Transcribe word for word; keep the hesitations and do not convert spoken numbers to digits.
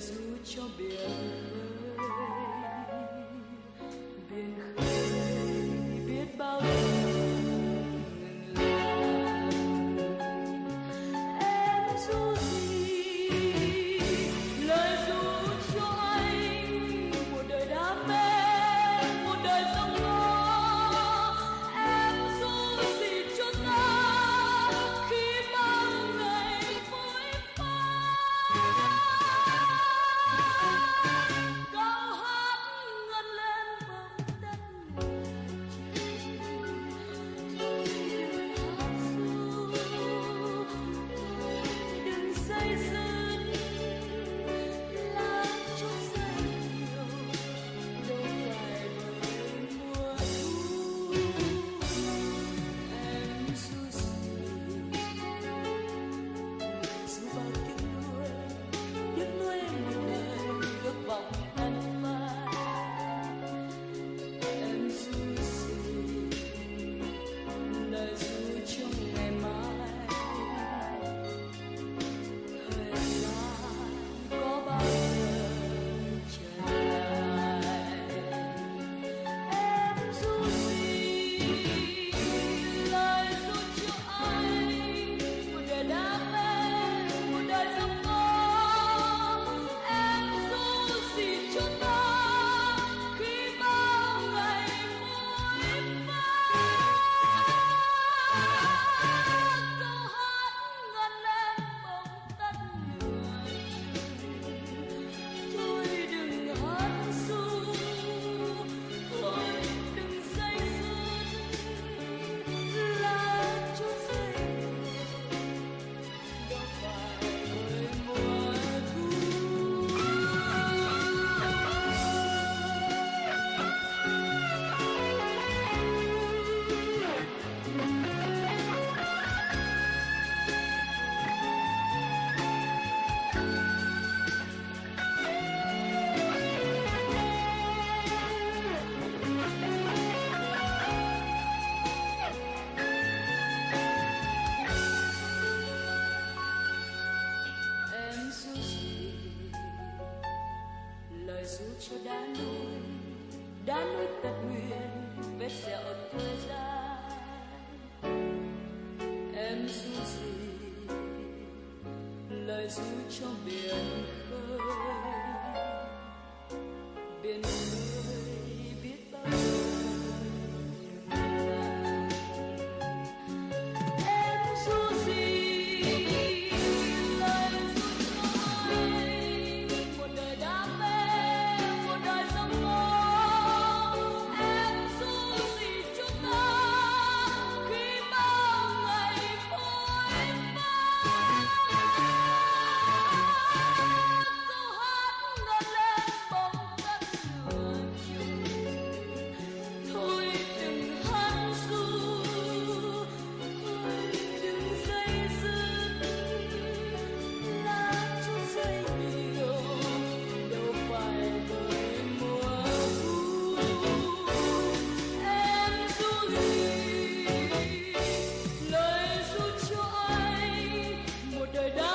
ru cho biển khơi, biển khơi biết bao giờ ngừng lại. Em ru gì lời ru cho anh một đời đam mê, một đời giông tố. Em ru gì cho ta khi bao ngày vội vã. Câu hát ngân lên bóng đất thôi đừng hát ru, đừng say dứt lá chút say nhiều, đâu phải bởi mùa thu. Em ru gì ru bao tiếng nuôi, tiếng nuôi một đời ước vọng ăn phai. Em ru gì lời ru cho ngày mai. Thời gian có bao giờ trở lại. Em ru gì lời ru cho anh một đời đam mê, một đời giông tố. Em ru gì cho ta khi bao ngày vội vã. Câu hát ngân lên bóng tất lửa chừng, thôi đừng hát ru, thôi đừng say dứt lá chút say nhiều, đâu phải bởi mùa thu. Em ru gì lời ru cho đá núi, đá núi tật nguyền vết sẹo thời gian. Em ru gì lời ru cho biển khơi, biển khơi biết bao giờ ngừng lại. Em ru gì lời ru cho anh một đời đam mê, một đời giông tố. Em ru gì cho ta khi bao ngày vội vã. Câu hát ngân lên bóng đất lửa chừng, thôi đừng hát ru, thôi đừng say dứt lá chút say nhiều, đâu phải bởi mùa thu. Em ru gì lời ru cho anh một đời đam